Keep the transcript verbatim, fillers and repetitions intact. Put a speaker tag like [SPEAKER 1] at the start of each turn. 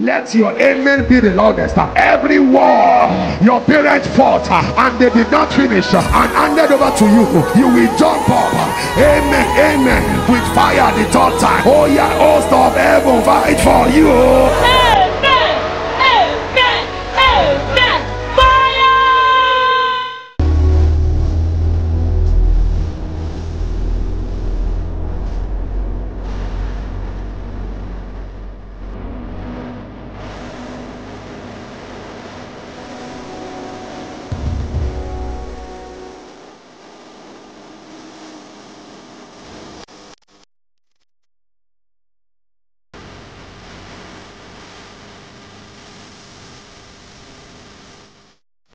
[SPEAKER 1] Let your amen be the loudest. Every war your parents fought and they did not finish and handed over to you, you will jump up. Amen, amen, with fire the third time. Oh yeah, host of heaven fight for you.